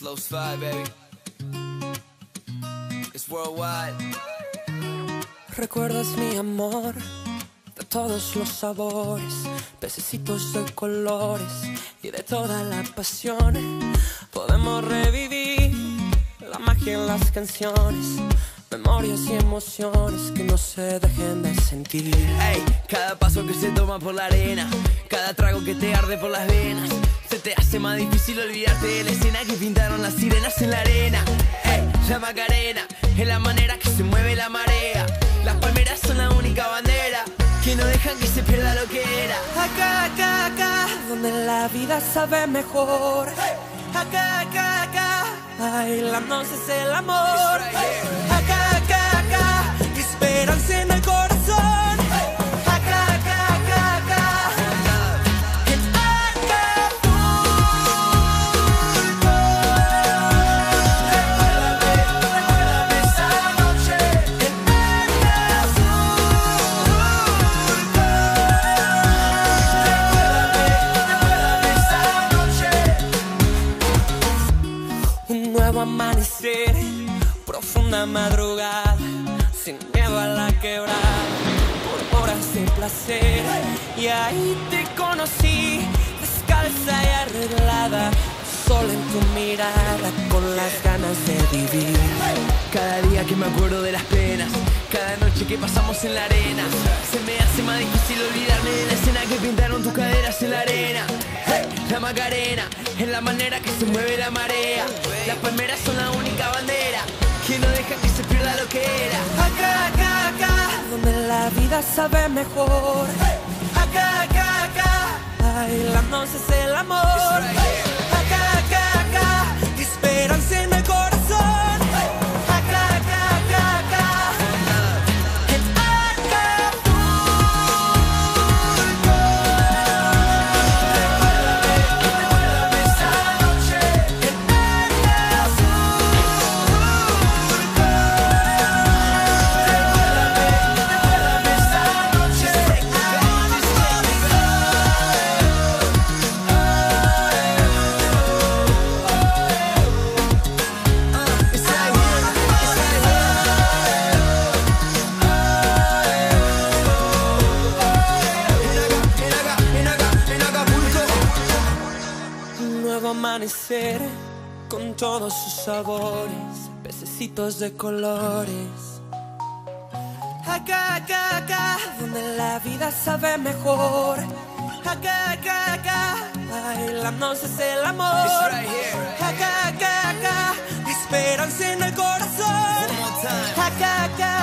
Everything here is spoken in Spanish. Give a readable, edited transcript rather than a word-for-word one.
Slow slide, baby. It's worldwide. Recuerdas mi amor de todos los sabores, pececitos de colores y de toda la pasión. Podemos revivir la magia en las canciones, memorias y emociones que no se dejen de sentir. Ey, cada paso que se toma por la arena, cada trago que te arde por las venas, se te hace más difícil olvidarte de la escena que pintaron las sirenas en la arena. Ey, la Macarena es la manera que se mueve la marea. Las palmeras son la única bandera que no dejan que se pierda lo que era. Acá, acá, acá, donde la vida sabe mejor. Acá, acá, acá, bailándonos es el amor. Acá, acá, acá, esperanza en el corazón. Acá, acá, acá, acá, en Acapulco. Recuérdame esa noche en Acapulco. Recuérdame esa noche. Un nuevo amanecer, profunda madrugada, sin miedo a la quebrada, por horas de placer. Y ahí te conocí, descalza y arreglada, sol en tu mirada, con las ganas de vivir. Cada día que me acuerdo de las penas, cada noche que pasamos en la arena, se me hace más difícil olvidarme de la escena que pintaron tus caderas en la arena. Hey, la Macarena es la manera que se mueve la marea. Las palmeras son la única bandera que no deja que se pierda lo que era. Acá, acá, acá, donde la vida sabe mejor. Acá, acá, acá, bailándonos es el amor. Acá, acá, acá, esperanza en el corazón. Acá, acá, acá, acá, en Acapulco. Recuérdame esa noche en Acapulco. Recuérdame esa noche en Un nuevo amanecer con todos sus sabores, pececitos de colores. Acá, acá, acá, donde la vida sabe mejor. Acá, acá, acá, bailándonos es el amor. Acá, acá, acá, esperanza en el corazón. Acá, acá,